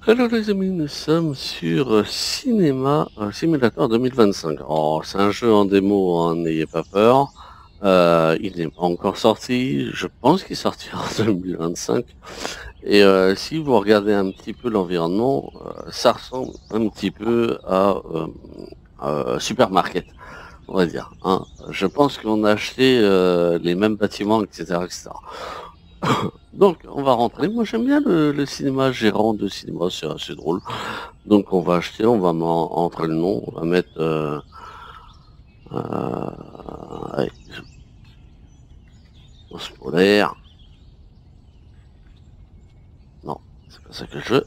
Hello les amis, nous sommes sur Cinéma Simulator 2025. Oh, c'est un jeu en démo, hein, n'ayez pas peur. Il n'est pas encore sorti, je pense qu'il sortira en 2025. Et si vous regardez un petit peu l'environnement, ça ressemble un petit peu à Supermarket, on va dire. Hein. Je pense qu'on a acheté les mêmes bâtiments, etc., etc. Donc, on va rentrer. Moi, j'aime bien le cinéma, gérant de cinéma, c'est assez drôle. Donc, on va acheter, on va entrer le nom, on va mettre... allez, polaire. Non, c'est pas ça que je veux.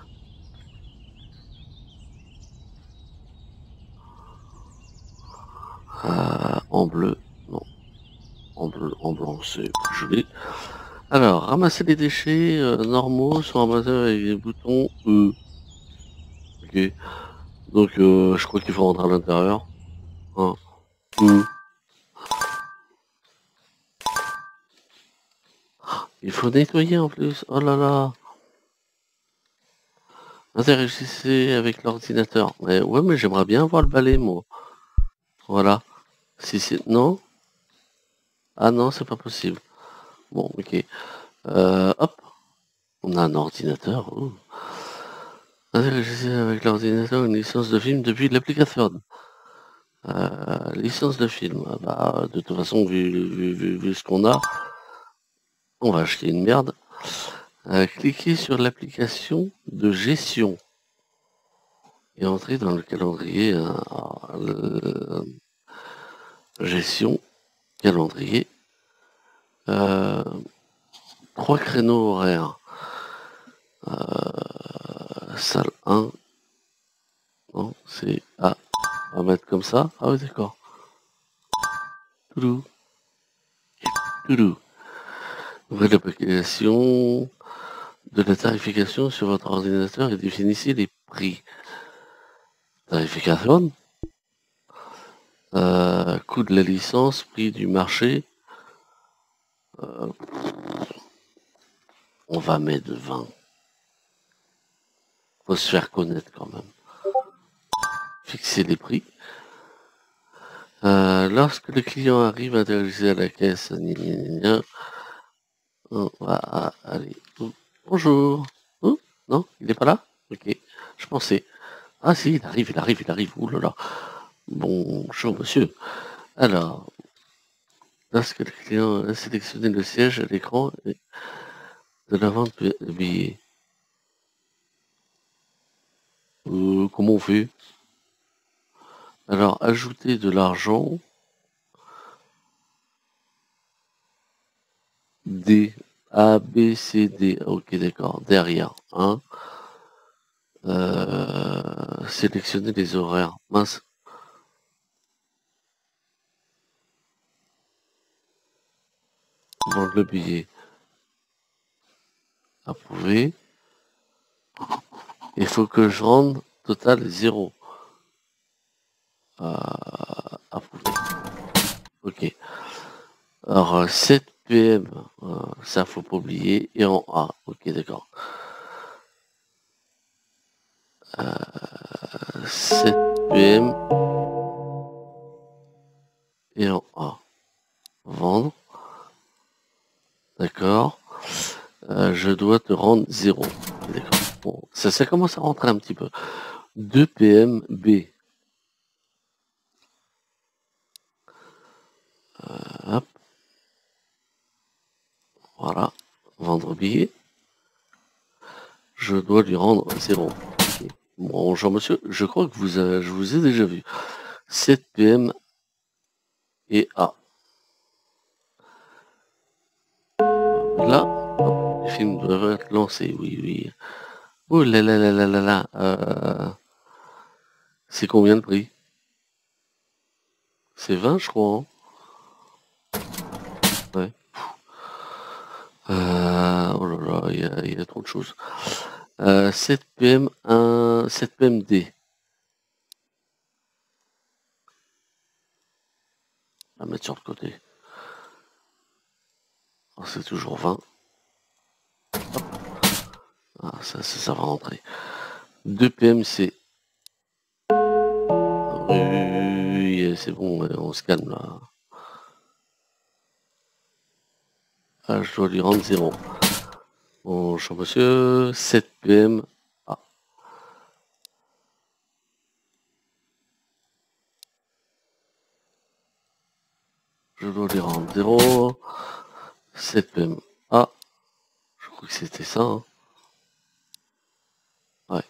En bleu, non. En bleu, en blanc, c'est plus joli. Alors, ramasser les déchets normaux sont ramassés avec des boutons E. Ok. Donc, je crois qu'il faut rentrer à l'intérieur. Hein. E. Il faut nettoyer en plus. Oh là là. Interagissez avec l'ordinateur. Mais ouais, mais j'aimerais bien voir le balai, moi. Voilà. Si c'est... Non? Ah non, c'est pas possible. Bon, ok. Hop. On a un ordinateur. Ouh. Interagissez avec l'ordinateur une licence de film depuis l'application. Licence de film. Ah bah, de toute façon, vu ce qu'on a, on va acheter une merde. Cliquez sur l'application de gestion et entrez dans le calendrier. Gestion, calendrier. 3 créneaux horaires. Salle 1. Non, c'est... Ah, on va mettre comme ça. Ah oui, d'accord. Toulou. Toulou. Ouvrez l'application de la tarification sur votre ordinateur et définissez les prix. Tarification. Coût de la licence, prix du marché. On va mettre 20. Faut se faire connaître quand même. Fixer les prix. Lorsque le client arrive, interagissez à la caisse. Allez. Bonjour. Oh, non, il n'est pas là? Ok. Je pensais. Ah si, il arrive. Ouh là là. Bonjour monsieur. Alors, lorsque le client a sélectionné le siège à l'écran de la vente de billets. Comment on fait? Alors, ajouter de l'argent. D. A, B, C, D. Ok, d'accord. Derrière. Hein. Sélectionner les horaires. Mince. Vendre le billet. Approuver. Il faut que je rende total 0. Approuver. Ok. Alors, 7 PM. Ça, faut pas oublier. Et en A. Ok, d'accord. 7 PM. Et en A. Vendre. D'accord. Je dois te rendre 0. D'accord. Bon, ça commence à rentrer un petit peu. 2 PM B. Hop. Voilà. Vendre billet. Je dois lui rendre 0. Okay. Bonjour monsieur, je crois que je vous ai déjà vu. 7 PM et A. Là, hop, les films doivent être lancés, oui. Oh là là là là là là. C'est combien le prix? C'est 20, je crois. Hein. Ouais. Oh là là, il y a trop de choses. 7 PM 1, 7 PM D. À mettre sur le côté. C'est toujours 20. Ah, ça va rentrer. 2 PMC. Oui, c'est bon, on se calme là. Ah, je dois lui rendre 0. Bonjour monsieur, 7 PM. Ah, je dois lui rendre 0. 7 PM. Ah, je crois que c'était ça. Hein. Ouais.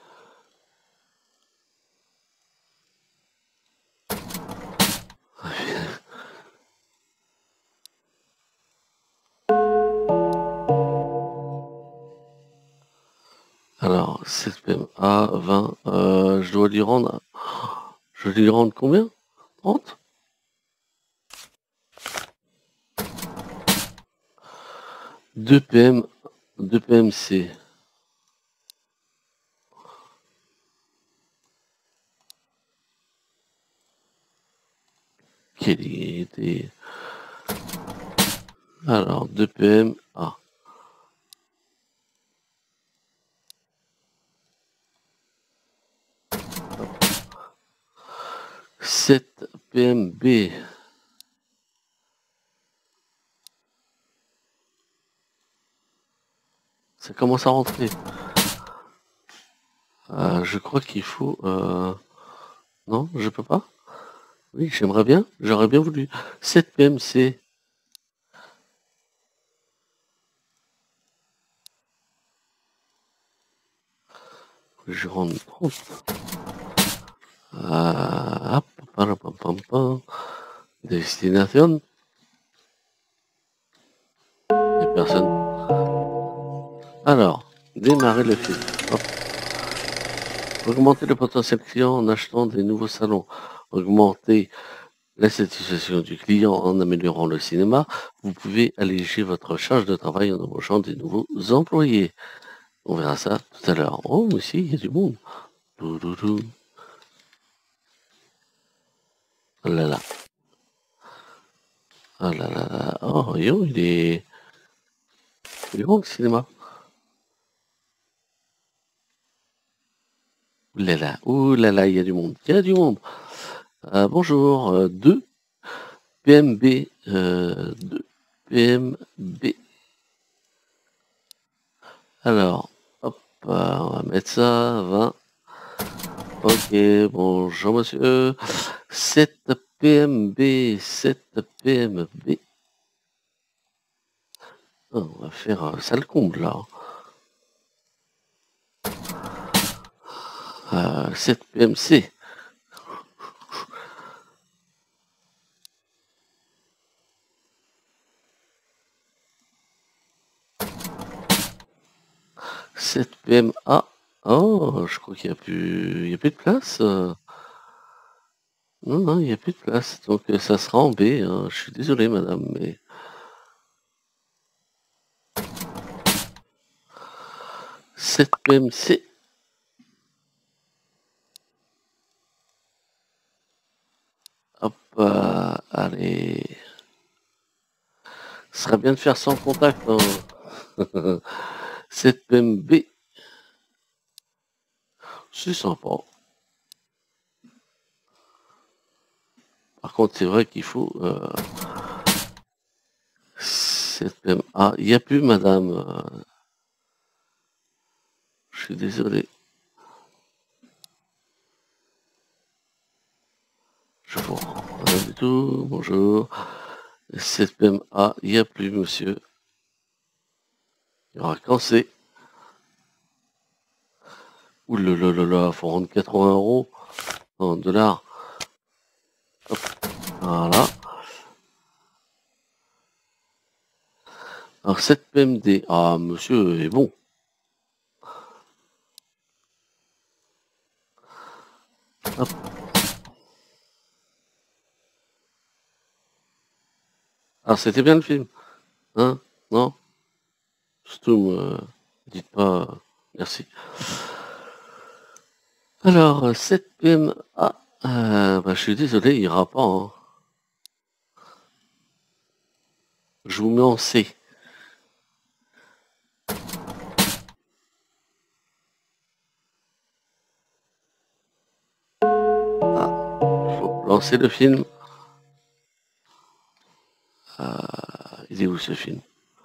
Alors, 7 PM. Ah, 20. Je dois lui rendre. Je dois lui rendre combien? 30? 2 PM. 2 PMC. Quelle idée. Alors, 2 PM. Ah. 7 PMB. Ça commence à rentrer. Je crois qu'il faut... Non, je peux pas. Oui, j'aimerais bien. J'aurais bien voulu. 7 PMC. Je rentre 30. Hop, pam, pam, pam. Destination. Il n'y a personne. Alors, démarrer le film. Hop. Augmenter le potentiel client en achetant des nouveaux salons. Augmenter la satisfaction du client en améliorant le cinéma. Vous pouvez alléger votre charge de travail en embauchant des nouveaux employés. On verra ça tout à l'heure. Oh, mais si, il y a du monde. Touloulou. Oh là là. Oh là là là. Oh, yo, il est grand le cinéma. Ouh là là, il y a du monde. Il y a du monde. Bonjour. 2 PMB. 2 PMB. Alors, hop, on va mettre ça. 20. Ok, bonjour monsieur. 7 PMB. 7 PMB. Oh, on va faire ça le comble là. 7 PMC. 7 PMA. Oh, je crois qu'il n'y a plus. Il y a plus de place. Non, non, il n'y a plus de place. Donc ça sera en B. Hein. Je suis désolé, madame, mais. 7 PMC. Hop, allez. Ce serait bien de faire sans contact. Hein. 7 PMB. C'est sympa. Par contre, c'est vrai qu'il faut 7 PM. Ah, il n'y a plus, madame. Je suis désolé. Je vous rien du tout. Bonjour. 7 PM. Ah, il n'y a plus, monsieur. Il y aura qu'en C. Ouh là là là là, faut rendre 80 € en dollars. Hop, voilà. Alors 7 PMD. Ah, monsieur est bon. Hop. Alors c'était bien le film. Hein? Non? Stoum, dites pas merci. Alors 7 PM. Ah, bah, je suis désolé, il ira pas. Hein. Je vous mets en C. Lancez le film. Il est où ce film?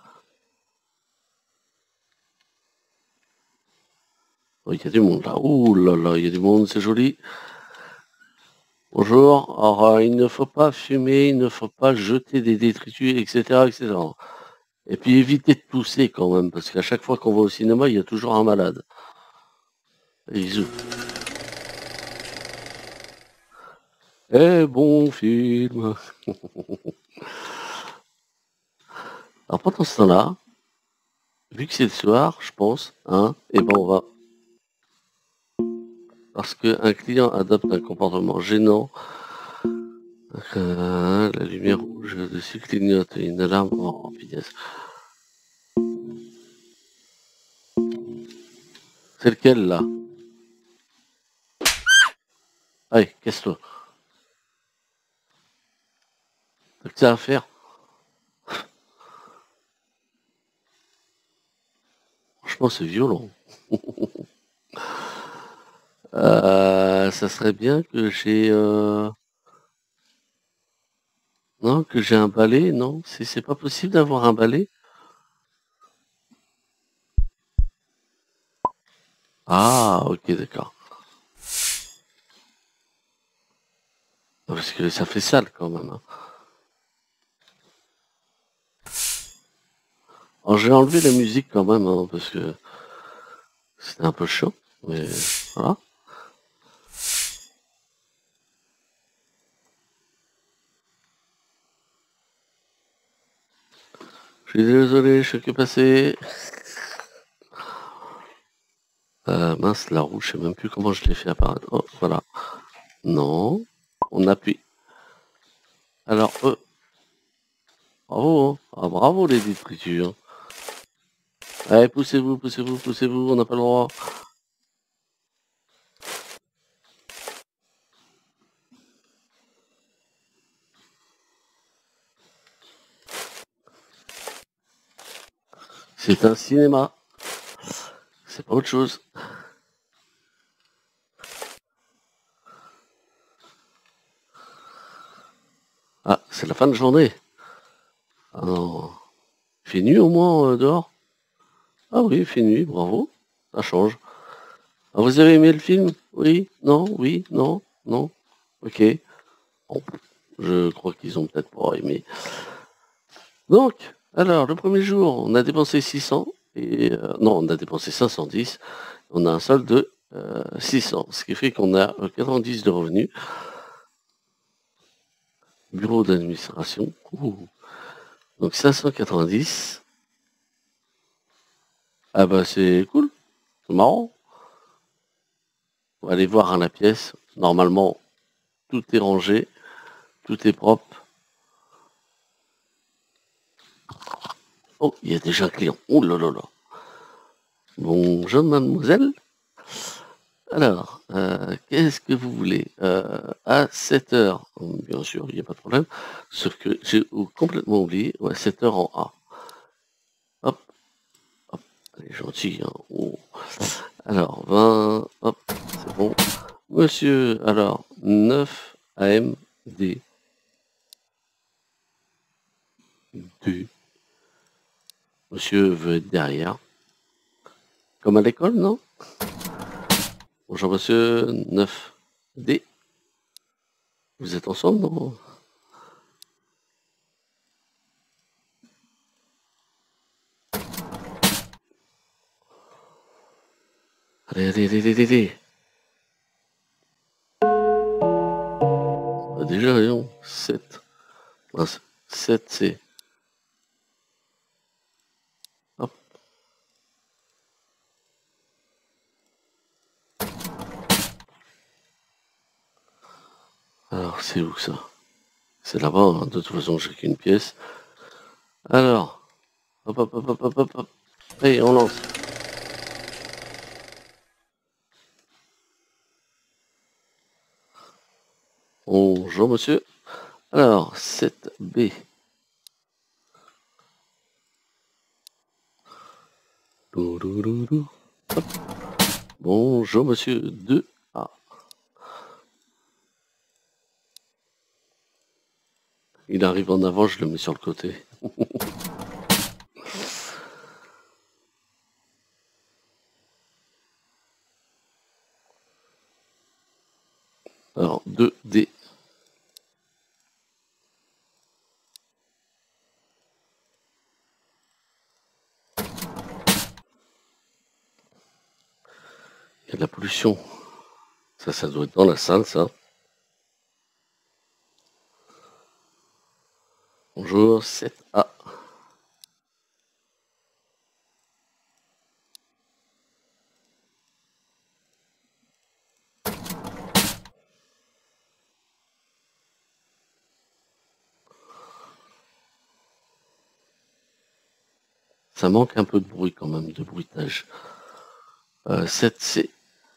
Oh, il y a du monde là. Ouh là là, il y a du monde, c'est joli. Bonjour. Alors, il ne faut pas fumer, il ne faut pas jeter des détritus, etc., etc. Et puis évitez de tousser quand même, parce qu'à chaque fois qu'on va au cinéma, il y a toujours un malade. Bisous. Eh bon film. Alors pendant ce temps-là, vu que c'est le soir, je pense, hein, et ben on va. Parce qu'un client adopte un comportement gênant, la lumière rouge dessus clignote, une alarme en vitesse. C'est lequel là? Allez, casse-toi. T'as que ça à faire. Franchement, c'est violent. Ça serait bien que j'ai... Non, que j'ai un balai, non? C'est pas possible d'avoir un balai? Ah, ok, d'accord. Parce que ça fait sale quand même, hein. Alors, j'ai enlevé la musique quand même, hein, parce que c'était un peu chaud, mais voilà. Je suis désolé, je suis que passé. Mince, la roue, je sais même plus comment je l'ai fait apparaître. Oh, voilà. Non, on appuie. Alors, bravo, hein. Ah, bravo les détritus, hein. Allez, poussez-vous, poussez-vous, poussez-vous, on n'a pas le droit. C'est un cinéma. C'est pas autre chose. Ah, c'est la fin de journée. Ah non. Il fait nuit au moins dehors? Ah oui, il fait nuit, bravo. Ça change. Ah, vous avez aimé le film? Oui? Non? Oui? Non? Non? Ok. Bon, je crois qu'ils ont peut-être pas aimé. Donc, alors, le premier jour, on a dépensé 600. Et, non, on a dépensé 510. On a un solde de 600. Ce qui fait qu'on a 90 de revenus. Bureau d'administration. Donc 590. Ah bah c'est cool. C'est marrant. On va aller voir à la pièce. Normalement, tout est rangé. Tout est propre. Oh, il y a déjà un client. Oh là là là. Bonjour mademoiselle. Alors, qu'est-ce que vous voulez? À 7 heures, bien sûr, il n'y a pas de problème. Sauf que j'ai complètement oublié. Ouais, 7 heures en A. Hop, hop. Elle est gentille, hein. Oh. Alors, 20, hop, c'est bon. Monsieur, alors, 9 AMD. D. Monsieur veut être derrière. Comme à l'école, non? Bonjour monsieur, 9D. Vous êtes ensemble, non? Allez, allez, allez, allez, allez. Bah, déjà, voyons, 7. 7, c'est... Hop. Alors, c'est où ça? C'est là-bas, hein. De toute façon, j'ai qu'une pièce. Alors, hop, hop, hop, hop, hop, hop, hop. Allez, on lance. Bonjour monsieur. Alors, 7B. Hop. Bonjour monsieur, 2A. Il arrive en avant, je le mets sur le côté. Alors, 2D. Il y a de la pollution. Ça doit être dans la salle, ça. Bonjour, 7A. Ça manque un peu de bruit quand même, de bruitage. 7C.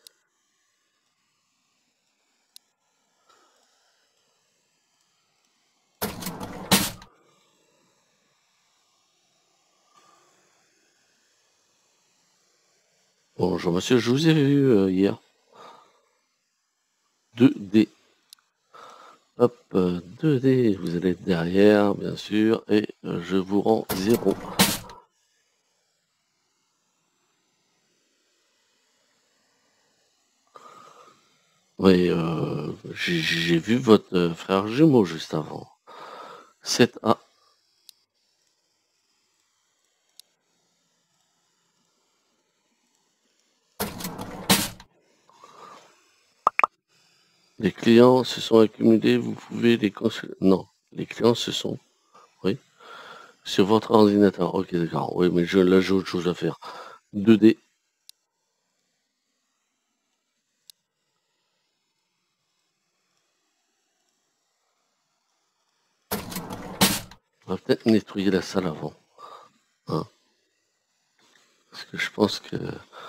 Bonjour monsieur, je vous ai vu hier. 2D. Hop, 2D, vous allez être derrière, bien sûr, et je vous rends 0. Oui, j'ai vu votre frère jumeau juste avant. 7A. Les clients se sont accumulés, vous pouvez les consulter. Non, les clients se sont... Oui. Sur votre ordinateur. Ok, d'accord. Oui, mais là, j'ai autre chose à faire. 2D. On va peut-être nettoyer la salle avant. Hein. Parce que je pense que...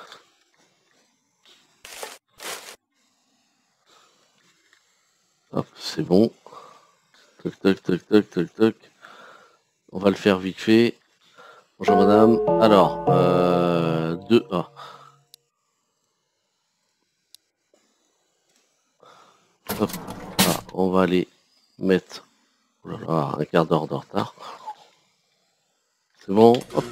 Hop, c'est bon. Toc, toc, toc, toc, toc, toc. On va le faire vite fait. Bonjour madame. Alors, 2A. Hop. Ah, on va aller mettre... Oh là là, un quart d'heure de retard. C'est bon. Hop.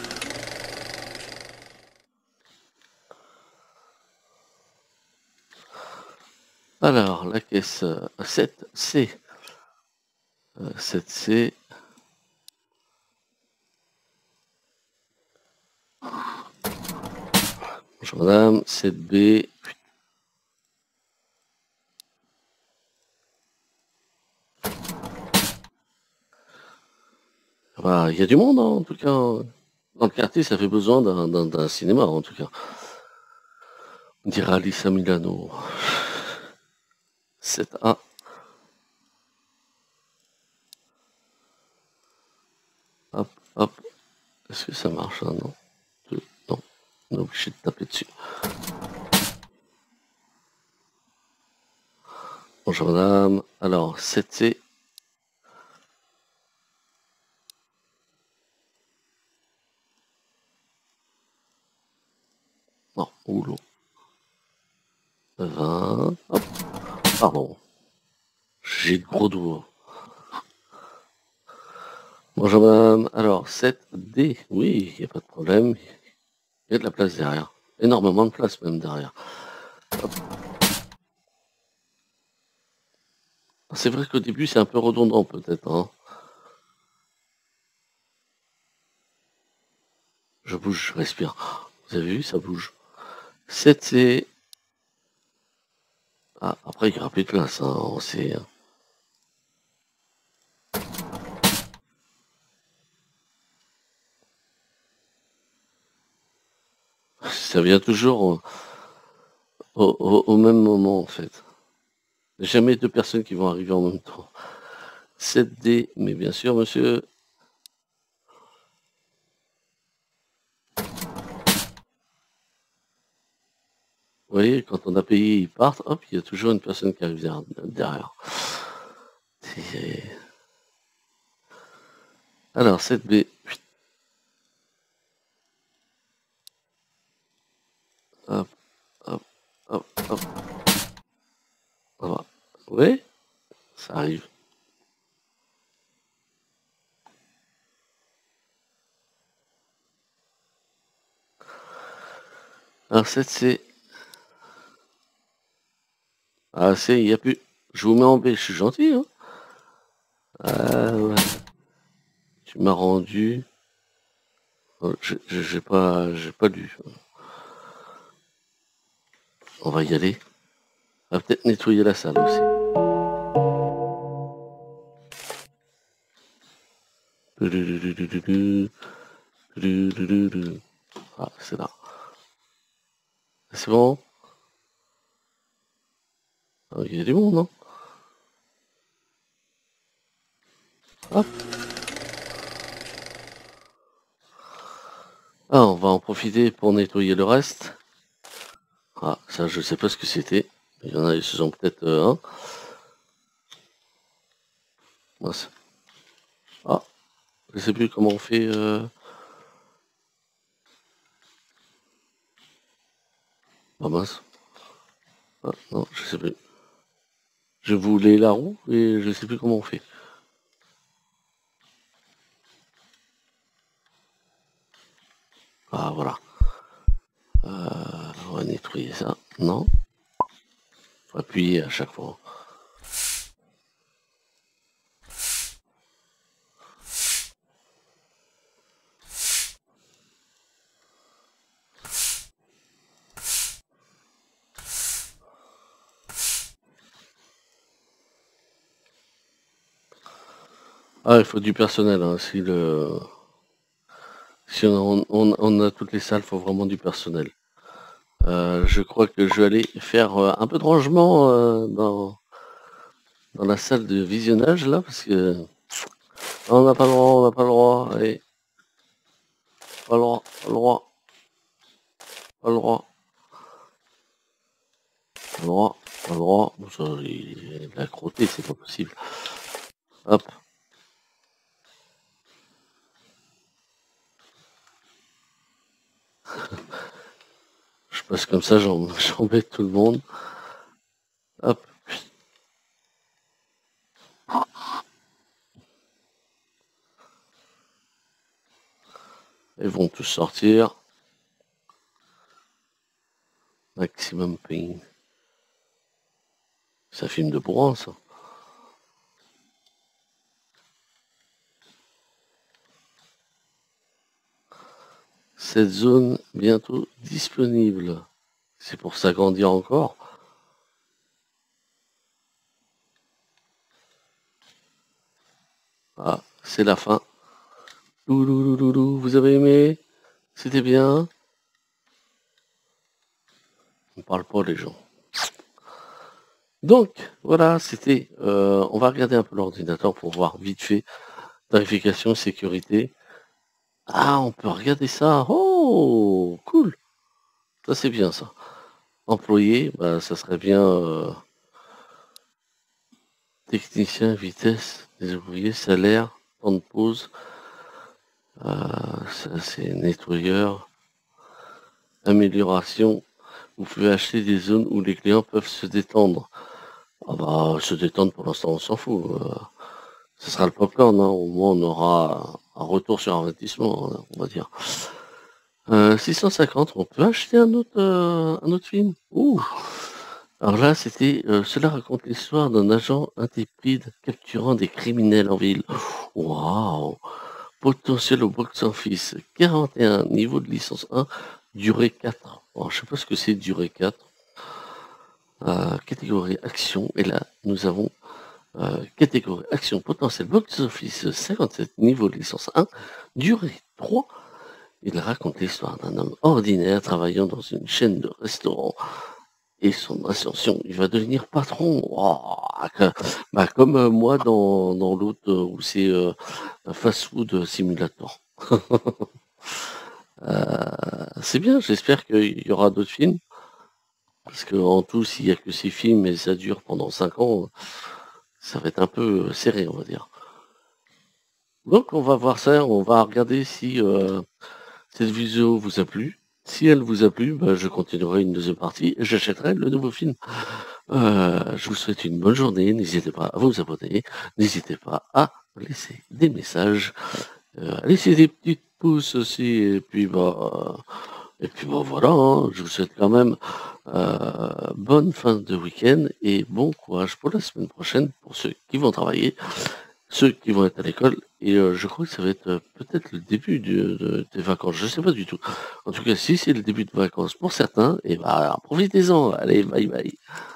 Alors, la caisse 7C. 7C. Bonjour madame. 7B. Bah, il y a du monde, hein, en tout cas. Dans le quartier, ça fait besoin d'un cinéma, en tout cas. On dirait Alice à Milano. 7A. Hop, hop. Est-ce que ça marche, hein, non? Non. On est obligé de taper dessus. Bonjour madame. Alors, 7C. Non, oulou. 20. Hop. Pardon. J'ai de gros doigts. Bonjour madame. Alors, 7D. Oui, il n'y a pas de problème. Il y a de la place derrière. Énormément de place même derrière. Hop. C'est vrai qu'au début, c'est un peu redondant peut-être. Hein. Je bouge, je respire. Vous avez vu, ça bouge. 7C. Ah, après, il n'y aura plus de place. Hein, on sait. Hein. Ça vient toujours au même moment, en fait. Jamais deux personnes qui vont arriver en même temps. 7D, mais bien sûr, monsieur. Vous voyez, quand on a payé, ils partent, hop, il y a toujours une personne qui arrive derrière. Alors, 7B. Hop, hop, hop, hop. Voilà. Oui, ça arrive. Alors 7 c'est... Ah c'est, il n'y a plus. Je vous mets en B, je suis gentil, hein. Ah ouais. Tu m'as rendu... Oh, j'ai pas lu. On va y aller. On va peut-être nettoyer la salle aussi. Ah, c'est là. C'est bon? Ah, il y a du monde, non? Hop. Ah, on va en profiter pour nettoyer le reste. Ah, ça, je sais pas ce que c'était. Il y en a, ils se sont peut-être un. Mince. Ah, je sais plus comment on fait. Ah mince. Ah, non, je sais plus. Je voulais la roue et je sais plus comment on fait. Ah, voilà. On va nettoyer ça. Non? Faut appuyer à chaque fois. Ah, il faut du personnel, hein. Si on a toutes les salles, il faut vraiment du personnel. Je crois que je vais aller faire un peu de rangement dans la salle de visionnage là, parce que on n'a pas le droit, on n'a pas le droit, allez, pas le droit, pas le droit, pas le droit, pas le droit, pas le droit. Bon, ça, il a crotté, c'est pas possible. Hop. Je passe comme ça, j'embête tout le monde. Hop. Ils vont tous sortir. Maximum pain. Ça filme de bourrin, ça. Cette zone bientôt disponible. C'est pour s'agrandir encore. Ah, c'est la fin. Louloulouloulou, vous avez aimé? C'était bien? On parle pas les gens. Donc, voilà, c'était... on va regarder un peu l'ordinateur pour voir vite fait. Tarification, sécurité. Ah, on peut regarder ça. Oh, cool. Ça, c'est bien, ça. Employé, bah, ça serait bien... technicien, vitesse, des ouvriers, salaire, temps de pause. Ça, c'est nettoyeur. Amélioration. Vous pouvez acheter des zones où les clients peuvent se détendre. Ah bah, se détendre pour l'instant, on s'en fout. Ce sera le popcorn, hein. Au moins, on aura un retour sur investissement, hein, on va dire. 650, on peut acheter un autre film. Ouh. Alors là, c'était cela raconte l'histoire d'un agent intrépide capturant des criminels en ville. Waouh. Potentiel au box-office 41, niveau de licence 1, durée 4. Alors, je sais pas ce que c'est durée 4. Catégorie action, et là, nous avons catégorie action potentiel box-office 57, niveau de licence 1, durée 3. Il raconte l'histoire d'un homme ordinaire travaillant dans une chaîne de restaurants et son ascension. Il va devenir patron. Bah, comme moi dans l'autre où c'est fast-food simulator. C'est bien, j'espère qu'il y aura d'autres films. Parce qu'en tout, s'il n'y a que 6 films et ça dure pendant 5 ans, ça va être un peu serré, on va dire. Donc on va voir ça, on va regarder si cette vidéo vous a plu. Si elle vous a plu, bah, je continuerai une deuxième partie et j'achèterai le nouveau film. Je vous souhaite une bonne journée, n'hésitez pas à vous abonner, n'hésitez pas à laisser des messages, à laisser des petites pouces aussi, et puis bah, Et puis bon voilà, hein, je vous souhaite quand même bonne fin de week-end et bon courage pour la semaine prochaine pour ceux qui vont travailler, ceux qui vont être à l'école. Et je crois que ça va être peut-être le début des vacances, je sais pas du tout. En tout cas, si c'est le début de vacances pour certains, et bah profitez-en, allez, bye bye.